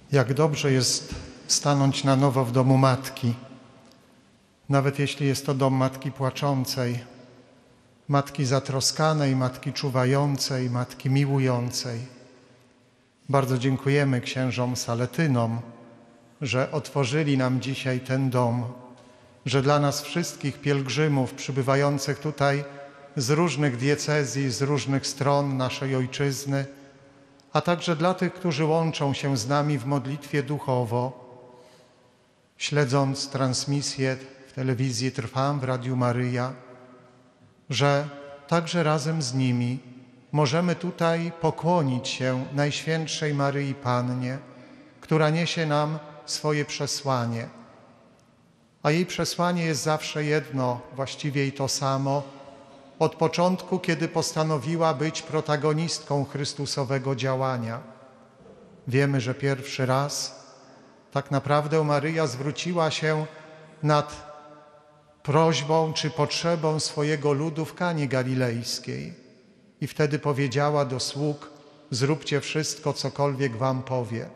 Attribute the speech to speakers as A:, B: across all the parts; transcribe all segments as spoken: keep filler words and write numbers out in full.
A: Jak dobrze jest stanąć na nowo w domu matki, nawet jeśli jest to dom matki płaczącej, matki zatroskanej, matki czuwającej, matki miłującej. Bardzo dziękujemy księżom Saletynom, że otworzyli nam dzisiaj ten dom, że dla nas wszystkich pielgrzymów przybywających tutaj z różnych diecezji, z różnych stron naszej ojczyzny, a także dla tych, którzy łączą się z nami w modlitwie duchowo, śledząc transmisję w telewizji Trwam, w Radiu Maryja, że także razem z nimi możemy tutaj pokłonić się Najświętszej Maryi Pannie, która niesie nam swoje przesłanie. A jej przesłanie jest zawsze jedno, właściwie i to samo, od początku, kiedy postanowiła być protagonistką Chrystusowego działania. Wiemy, że pierwszy raz tak naprawdę Maryja zwróciła się nad prośbą czy potrzebą swojego ludu w Kanie Galilejskiej i wtedy powiedziała do sług: zróbcie wszystko, cokolwiek wam powie.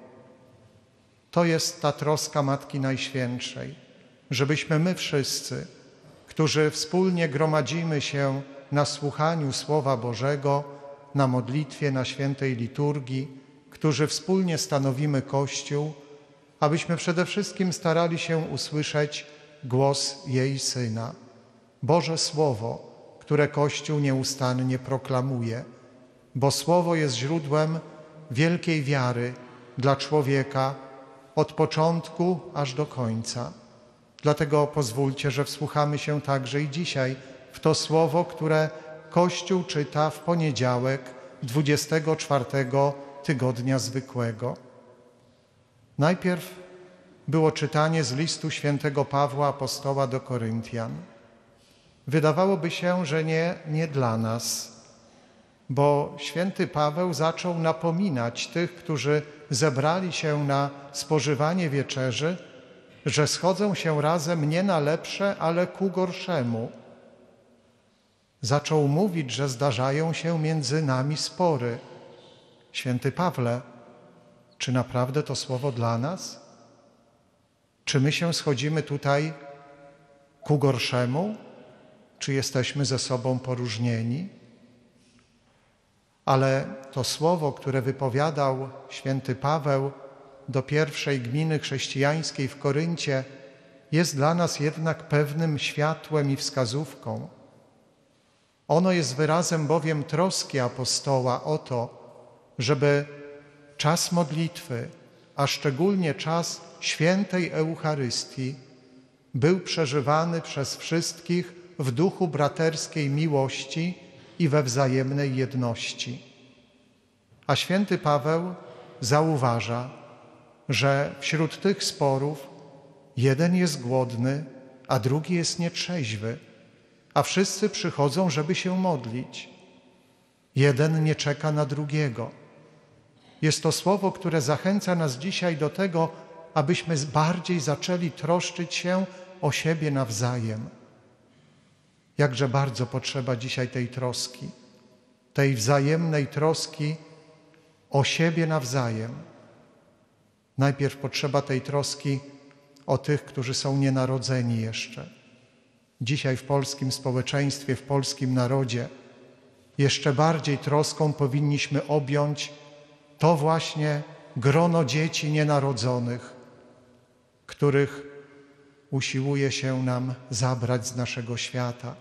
A: To jest ta troska Matki Najświętszej, żebyśmy my wszyscy, którzy wspólnie gromadzimy się na słuchaniu Słowa Bożego, na modlitwie, na świętej liturgii, którzy wspólnie stanowimy Kościół, abyśmy przede wszystkim starali się usłyszeć głos jej Syna, Boże Słowo, które Kościół nieustannie proklamuje, bo Słowo jest źródłem wielkiej wiary dla człowieka od początku aż do końca. Dlatego pozwólcie, że wsłuchamy się także i dzisiaj w to Słowo, które Kościół czyta w poniedziałek dwudziestego czwartego tygodnia zwykłego. Najpierw było czytanie z listu świętego Pawła apostoła do Koryntian. Wydawałoby się, że nie, nie dla nas, bo święty Paweł zaczął napominać tych, którzy zebrali się na spożywanie wieczerzy, że schodzą się razem nie na lepsze, ale ku gorszemu. Zaczął mówić, że zdarzają się między nami spory. Święty Pawle, czy naprawdę to słowo dla nas? Czy my się schodzimy tutaj ku gorszemu? Czy jesteśmy ze sobą poróżnieni? Ale to słowo, które wypowiadał święty Paweł do pierwszej gminy chrześcijańskiej w Koryncie, jest dla nas jednak pewnym światłem i wskazówką. Ono jest wyrazem bowiem troski apostoła o to, żeby czas modlitwy, a szczególnie czas świętej Eucharystii, był przeżywany przez wszystkich w duchu braterskiej miłości i we wzajemnej jedności. A święty Paweł zauważa, że wśród tych sporów jeden jest głodny, a drugi jest nietrzeźwy, a wszyscy przychodzą, żeby się modlić. Jeden nie czeka na drugiego. Jest to słowo, które zachęca nas dzisiaj do tego, abyśmy bardziej zaczęli troszczyć się o siebie nawzajem. Jakże bardzo potrzeba dzisiaj tej troski, tej wzajemnej troski o siebie nawzajem. Najpierw potrzeba tej troski o tych, którzy są nienarodzeni jeszcze. Dzisiaj w polskim społeczeństwie, w polskim narodzie jeszcze bardziej troską powinniśmy objąć to właśnie grono dzieci nienarodzonych, których usiłuje się nam zabrać z naszego świata.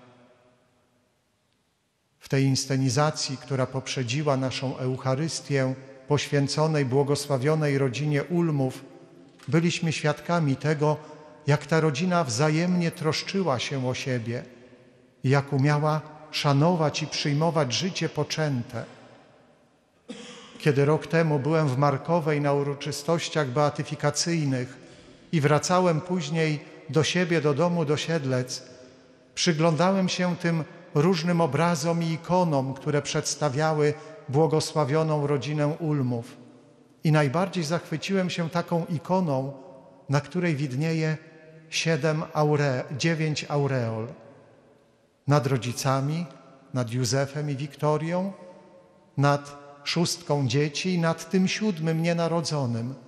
A: W tej inscenizacji, która poprzedziła naszą Eucharystię poświęconej błogosławionej rodzinie Ulmów, byliśmy świadkami tego, jak ta rodzina wzajemnie troszczyła się o siebie, jak umiała szanować i przyjmować życie poczęte. Kiedy rok temu byłem w Markowej na uroczystościach beatyfikacyjnych i wracałem później do siebie, do domu, do Siedlec, przyglądałem się tym różnym obrazom i ikonom, które przedstawiały błogosławioną rodzinę Ulmów. I najbardziej zachwyciłem się taką ikoną, na której widnieje siedem aure, dziewięć aureol. Nad rodzicami, nad Józefem i Wiktorią, nad szóstką dzieci i nad tym siódmym nienarodzonym.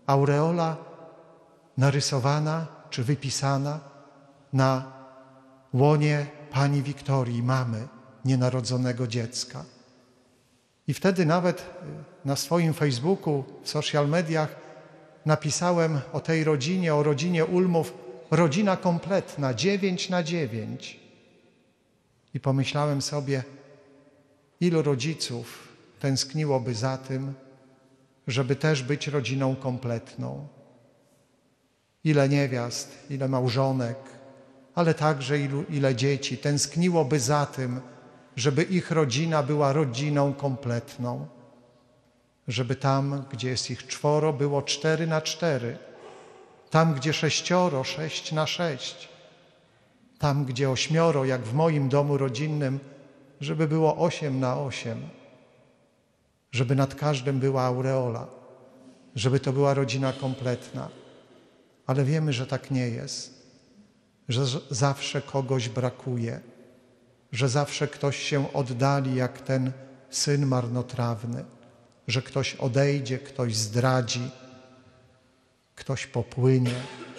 A: aureola narysowana czy wypisana na łonie Pani Wiktorii, mamy nienarodzonego dziecka. I wtedy nawet na swoim Facebooku, w social mediach napisałem o tej rodzinie, o rodzinie Ulmów, rodzina kompletna, dziewięć na dziewięć. I pomyślałem sobie, ilu rodziców tęskniłoby za tym, żeby też być rodziną kompletną. Ile niewiast, ile małżonek, ale także ilu, ile dzieci tęskniłoby za tym, żeby ich rodzina była rodziną kompletną. Żeby tam, gdzie jest ich czworo, było cztery na cztery. Tam, gdzie sześcioro, sześć na sześć. Tam, gdzie ośmioro, jak w moim domu rodzinnym, żeby było osiem na osiem. Żeby nad każdym była aureola. Żeby to była rodzina kompletna. Ale wiemy, że tak nie jest. Że zawsze kogoś brakuje. Że zawsze ktoś się oddali, jak ten syn marnotrawny. Że ktoś odejdzie, ktoś zdradzi, ktoś popłynie.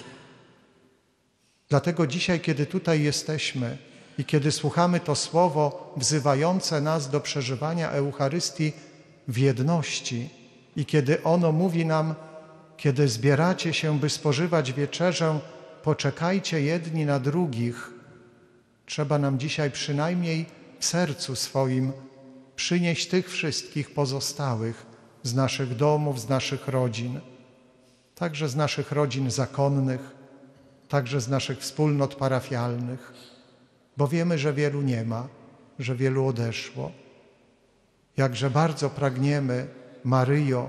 A: Dlatego dzisiaj, kiedy tutaj jesteśmy i kiedy słuchamy to słowo wzywające nas do przeżywania Eucharystii w jedności i kiedy ono mówi nam, kiedy zbieracie się, by spożywać wieczerzę, poczekajcie jedni na drugich, trzeba nam dzisiaj przynajmniej w sercu swoim przynieść tych wszystkich pozostałych z naszych domów, z naszych rodzin, także z naszych rodzin zakonnych, także z naszych wspólnot parafialnych, bo wiemy, że wielu nie ma, że wielu odeszło. Jakże bardzo pragniemy, Maryjo,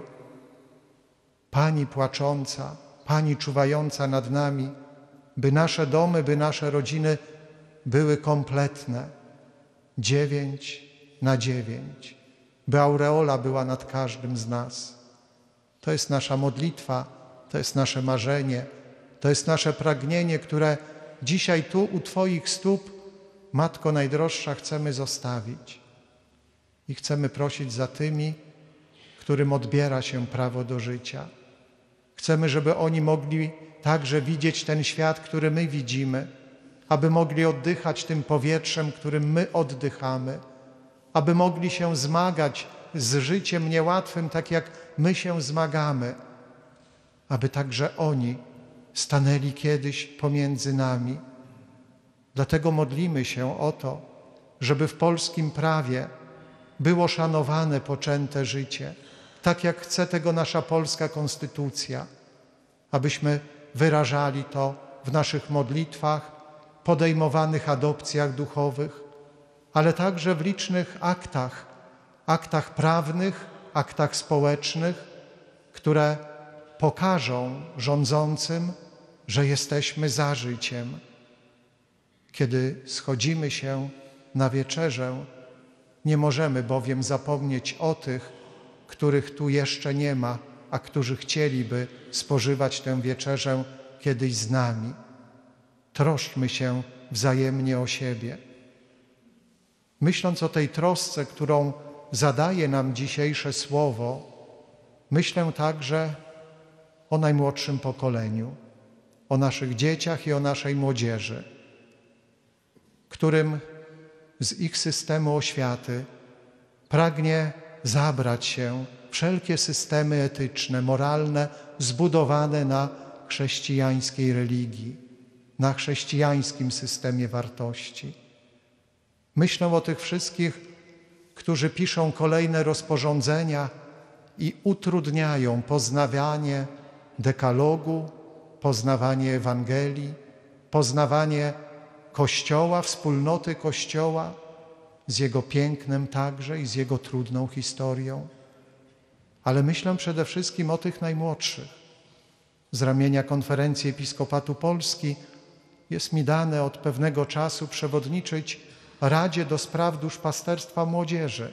A: Pani płacząca, Pani czuwająca nad nami, by nasze domy, by nasze rodziny były kompletne, dziewięć na dziewięć, by aureola była nad każdym z nas. To jest nasza modlitwa, to jest nasze marzenie, to jest nasze pragnienie, które dzisiaj tu u Twoich stóp, Matko Najdroższa, chcemy zostawić. I chcemy prosić za tymi, którym odbiera się prawo do życia. Chcemy, żeby oni mogli także widzieć ten świat, który my widzimy, aby mogli oddychać tym powietrzem, którym my oddychamy, aby mogli się zmagać z życiem niełatwym, tak jak my się zmagamy, aby także oni stanęli kiedyś pomiędzy nami. Dlatego modlimy się o to, żeby w polskim prawie było szanowane poczęte życie, tak jak chce tego nasza polska konstytucja, abyśmy wyrażali to w naszych modlitwach, podejmowanych adopcjach duchowych, ale także w licznych aktach, aktach prawnych, aktach społecznych, które pokażą rządzącym, że jesteśmy za życiem. Kiedy schodzimy się na wieczerzę, nie możemy bowiem zapomnieć o tych, których tu jeszcze nie ma, a którzy chcieliby spożywać tę wieczerzę kiedyś z nami. Troszczmy się wzajemnie o siebie. Myśląc o tej trosce, którą zadaje nam dzisiejsze słowo, myślę także o najmłodszym pokoleniu, o naszych dzieciach i o naszej młodzieży, którym z ich systemu oświaty pragnie zabrać się wszelkie systemy etyczne, moralne, zbudowane na chrześcijańskiej religii, na chrześcijańskim systemie wartości. Myślę o tych wszystkich, którzy piszą kolejne rozporządzenia i utrudniają poznawanie dekalogu, poznawanie Ewangelii, poznawanie Kościoła, wspólnoty Kościoła, z jego pięknem także i z jego trudną historią. Ale myślę przede wszystkim o tych najmłodszych. Z ramienia Konferencji Episkopatu Polski jest mi dane od pewnego czasu przewodniczyć Radzie do Spraw Duszpasterstwa Młodzieży,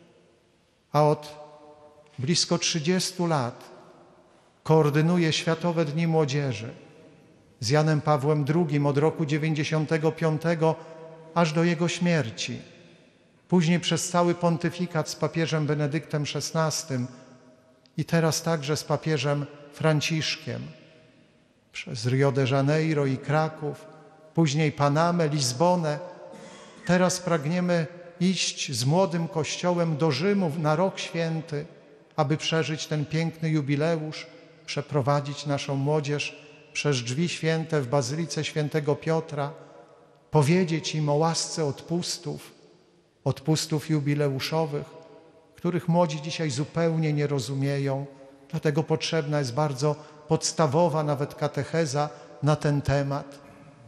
A: a od blisko trzydziestu lat koordynuję Światowe Dni Młodzieży z Janem Pawłem drugim od roku dziewięćdziesiątego piątego aż do jego śmierci. Później przez cały pontyfikat z papieżem Benedyktem szesnastym i teraz także z papieżem Franciszkiem przez Rio de Janeiro i Kraków, później Panamę, Lizbonę. Teraz pragniemy iść z młodym Kościołem do Rzymu na Rok Święty, aby przeżyć ten piękny jubileusz, przeprowadzić naszą młodzież przez drzwi święte w Bazylice Świętego Piotra, powiedzieć im o łasce odpustów, odpustów jubileuszowych, których młodzi dzisiaj zupełnie nie rozumieją. Dlatego potrzebna jest bardzo podstawowa nawet katecheza na ten temat.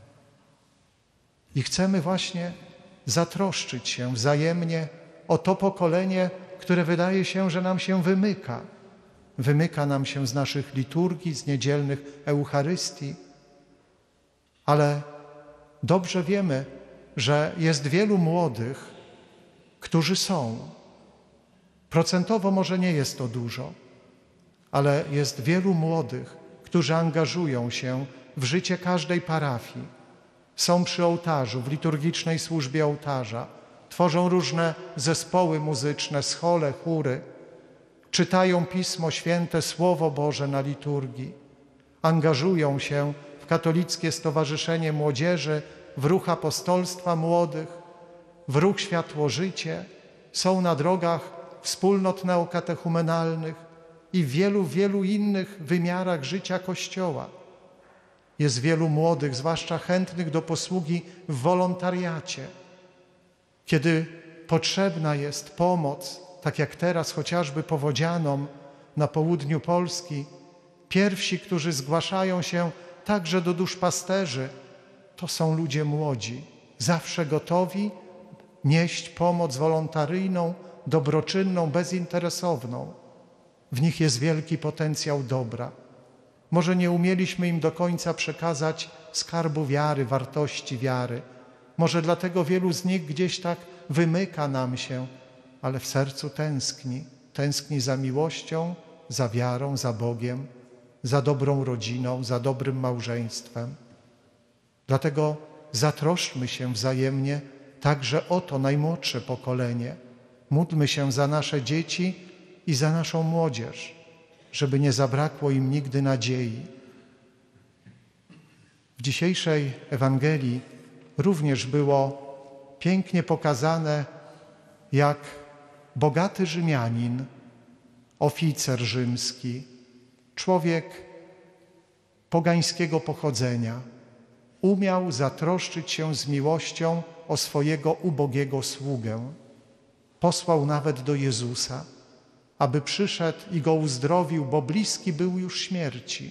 A: I chcemy właśnie zatroszczyć się wzajemnie o to pokolenie, które wydaje się, że nam się wymyka. Wymyka nam się z naszych liturgii, z niedzielnych Eucharystii, ale dobrze wiemy, że jest wielu młodych, którzy są. Procentowo może nie jest to dużo, ale jest wielu młodych, którzy angażują się w życie każdej parafii. Są przy ołtarzu, w liturgicznej służbie ołtarza, tworzą różne zespoły muzyczne, schole, chóry, czytają Pismo Święte, Słowo Boże na liturgii, angażują się w katolickie Stowarzyszenie Młodzieży, w ruch apostolstwa młodych, w ruch Światło-Życie, są na drogach wspólnot neokatechumenalnych i w wielu, wielu innych wymiarach życia Kościoła. Jest wielu młodych, zwłaszcza chętnych do posługi w wolontariacie. Kiedy potrzebna jest pomoc, tak jak teraz chociażby powodzianom na południu Polski, pierwsi, którzy zgłaszają się także do duszpasterzy, to są ludzie młodzi, zawsze gotowi nieść pomoc wolontaryjną, dobroczynną, bezinteresowną. W nich jest wielki potencjał dobra. Może nie umieliśmy im do końca przekazać skarbu wiary, wartości wiary. Może dlatego wielu z nich gdzieś tak wymyka nam się, ale w sercu tęskni. Tęskni za miłością, za wiarą, za Bogiem, za dobrą rodziną, za dobrym małżeństwem. Dlatego zatroszczmy się wzajemnie także o to najmłodsze pokolenie. Módlmy się za nasze dzieci i za naszą młodzież, żeby nie zabrakło im nigdy nadziei. W dzisiejszej Ewangelii również było pięknie pokazane, jak bogaty Rzymianin, oficer rzymski, człowiek pogańskiego pochodzenia, umiał zatroszczyć się z miłością o swojego ubogiego sługę. Posłał nawet do Jezusa, aby przyszedł i go uzdrowił, bo bliski był już śmierci.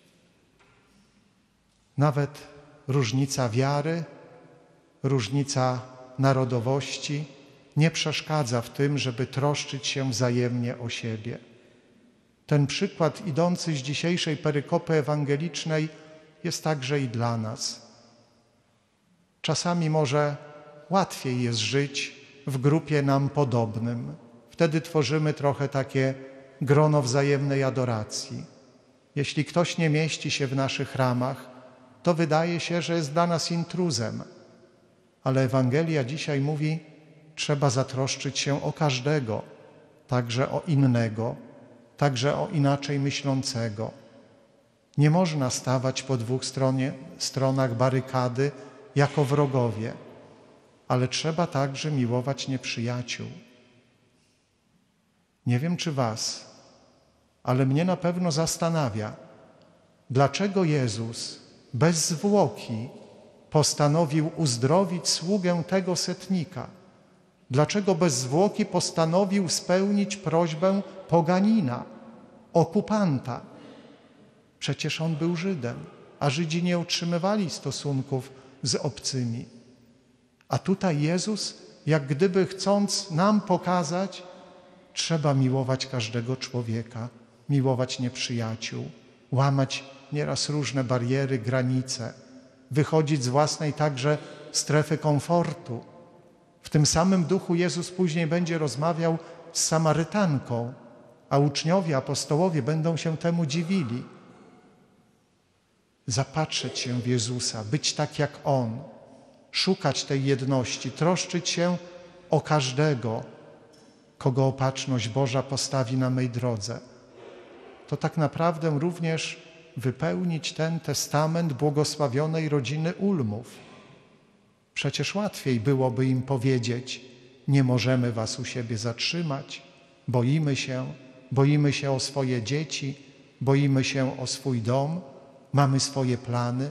A: Nawet różnica wiary, różnica narodowości nie przeszkadza w tym, żeby troszczyć się wzajemnie o siebie. Ten przykład idący z dzisiejszej perykopy ewangelicznej jest także i dla nas. Czasami może łatwiej jest żyć w grupie nam podobnym. Wtedy tworzymy trochę takie grono wzajemnej adoracji. Jeśli ktoś nie mieści się w naszych ramach, to wydaje się, że jest dla nas intruzem. Ale Ewangelia dzisiaj mówi, trzeba zatroszczyć się o każdego, także o innego, także o inaczej myślącego. Nie można stawać po dwóch stronie, stronach barykady jako wrogowie, ale trzeba także miłować nieprzyjaciół. Nie wiem, czy was, ale mnie na pewno zastanawia, dlaczego Jezus bez zwłoki postanowił uzdrowić sługę tego setnika. Dlaczego bez zwłoki postanowił spełnić prośbę poganina, okupanta? Przecież on był Żydem, a Żydzi nie utrzymywali stosunków z obcymi. A tutaj Jezus, jak gdyby chcąc nam pokazać, trzeba miłować każdego człowieka, miłować nieprzyjaciół, łamać nieraz różne bariery, granice, wychodzić z własnej także strefy komfortu. W tym samym duchu Jezus później będzie rozmawiał z Samarytanką, a uczniowie, apostołowie będą się temu dziwili. Zapatrzeć się w Jezusa, być tak jak On, szukać tej jedności, troszczyć się o każdego, kogo opatrzność Boża postawi na mej drodze. to tak naprawdę również wypełnić ten testament błogosławionej rodziny Ulmów. Przecież łatwiej byłoby im powiedzieć: nie możemy was u siebie zatrzymać, boimy się, boimy się o swoje dzieci, boimy się o swój dom, mamy swoje plany.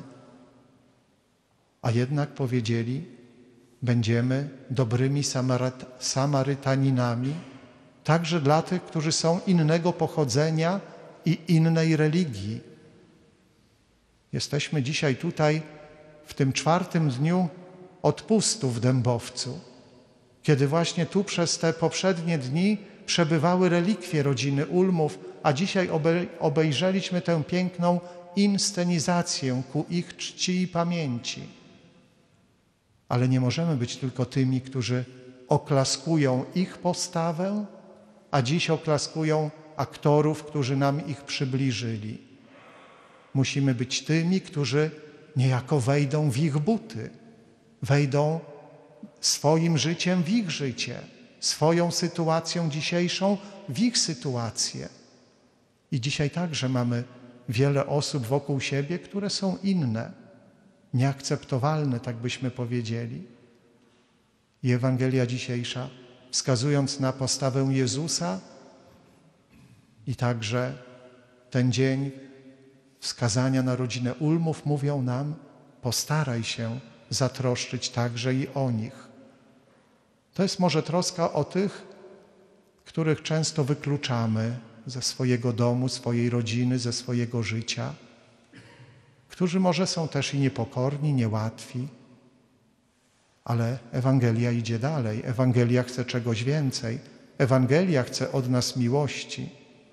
A: A jednak powiedzieli: będziemy dobrymi Samaryt- Samarytaninami, także dla tych, którzy są innego pochodzenia i innej religii. Jesteśmy dzisiaj tutaj w tym czwartym dniu odpustu w Dębowcu, kiedy właśnie tu przez te poprzednie dni przebywały relikwie rodziny Ulmów, a dzisiaj obejrzeliśmy tę piękną inscenizację ku ich czci i pamięci. Ale nie możemy być tylko tymi, którzy oklaskują ich postawę, a dziś oklaskują aktorów, którzy nam ich przybliżyli. Musimy być tymi, którzy niejako wejdą w ich buty, wejdą swoim życiem w ich życie, swoją sytuacją dzisiejszą w ich sytuację. I dzisiaj także mamy wiele osób wokół siebie, które są inne, nieakceptowalne, tak byśmy powiedzieli. I Ewangelia dzisiejsza, wskazując na postawę Jezusa i także ten dzień wskazania na rodzinę Ulmów, mówią nam: postaraj się zatroszczyć także i o nich. To jest może troska o tych, których często wykluczamy ze swojego domu, swojej rodziny, ze swojego życia, którzy może są też i niepokorni, niełatwi, ale Ewangelia idzie dalej. Ewangelia chce czegoś więcej. Ewangelia chce od nas miłości.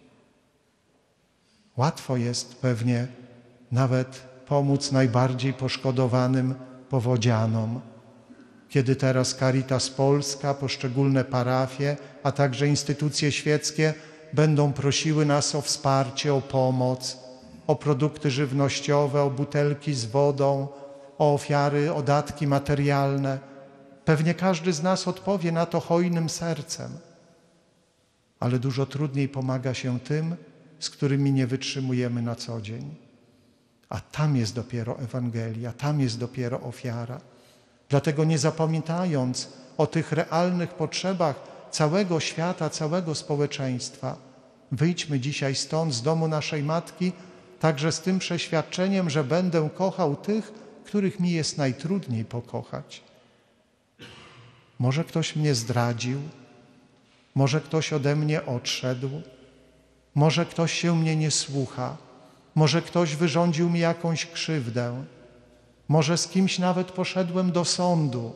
A: Łatwo jest pewnie nawet pomóc najbardziej poszkodowanym powodzianom, kiedy teraz Caritas Polska, poszczególne parafie, a także instytucje świeckie będą prosiły nas o wsparcie, o pomoc, o produkty żywnościowe, o butelki z wodą, o ofiary, o datki materialne. Pewnie każdy z nas odpowie na to hojnym sercem, ale dużo trudniej pomaga się tym, z którymi nie wytrzymujemy na co dzień. A tam jest dopiero Ewangelia, tam jest dopiero ofiara. Dlatego nie zapominając o tych realnych potrzebach całego świata, całego społeczeństwa, wyjdźmy dzisiaj stąd, z domu naszej Matki, także z tym przeświadczeniem, że będę kochał tych, których mi jest najtrudniej pokochać. Może ktoś mnie zdradził, może ktoś ode mnie odszedł, może ktoś się mnie nie słucha, może ktoś wyrządził mi jakąś krzywdę, może z kimś nawet poszedłem do sądu.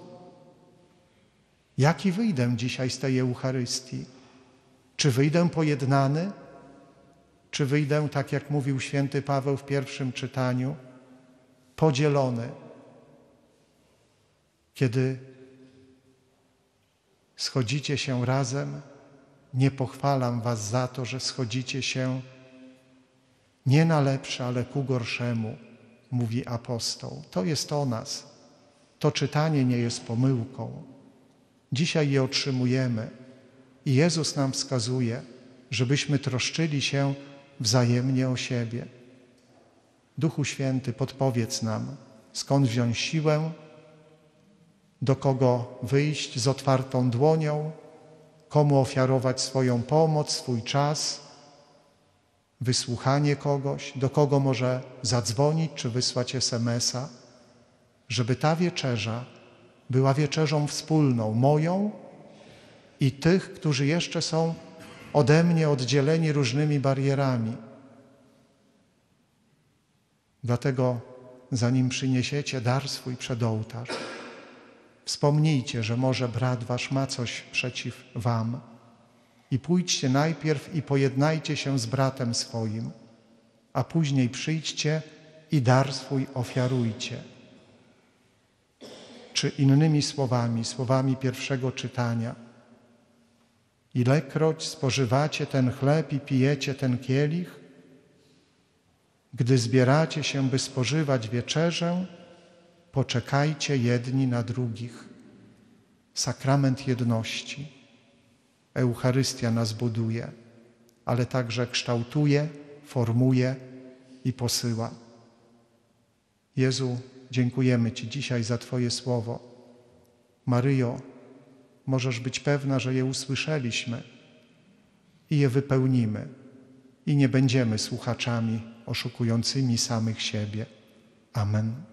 A: Jaki wyjdę dzisiaj z tej Eucharystii? Czy wyjdę pojednany? Czy wyjdę, tak jak mówił święty Paweł w pierwszym czytaniu, podzielony? Kiedy schodzicie się razem, nie pochwalam was za to, że schodzicie się nie na lepsze, ale ku gorszemu, mówi apostoł. To jest o nas. To czytanie nie jest pomyłką. Dzisiaj je otrzymujemy i Jezus nam wskazuje, żebyśmy troszczyli się wzajemnie o siebie. Duchu Święty, podpowiedz nam, skąd wziąć siłę, do kogo wyjść z otwartą dłonią, komu ofiarować swoją pomoc, swój czas, wysłuchanie kogoś, do kogo może zadzwonić czy wysłać es em es a, żeby ta wieczerza była wieczerzą wspólną, moją i tych, którzy jeszcze są ode mnie oddzieleni różnymi barierami. Dlatego, zanim przyniesiecie dar swój przed ołtarz, wspomnijcie, że może brat wasz ma coś przeciw wam i pójdźcie najpierw i pojednajcie się z bratem swoim, a później przyjdźcie i dar swój ofiarujcie. Czy innymi słowami, słowami pierwszego czytania: ilekroć spożywacie ten chleb i pijecie ten kielich, gdy zbieracie się, by spożywać wieczerzę, poczekajcie jedni na drugich. Sakrament jedności. Eucharystia nas buduje, ale także kształtuje formuje i posyła. Jezu, dziękujemy Ci dzisiaj za Twoje słowo. Maryjo, możesz być pewna, że je usłyszeliśmy i je wypełnimy i nie będziemy słuchaczami oszukującymi samych siebie. Amen.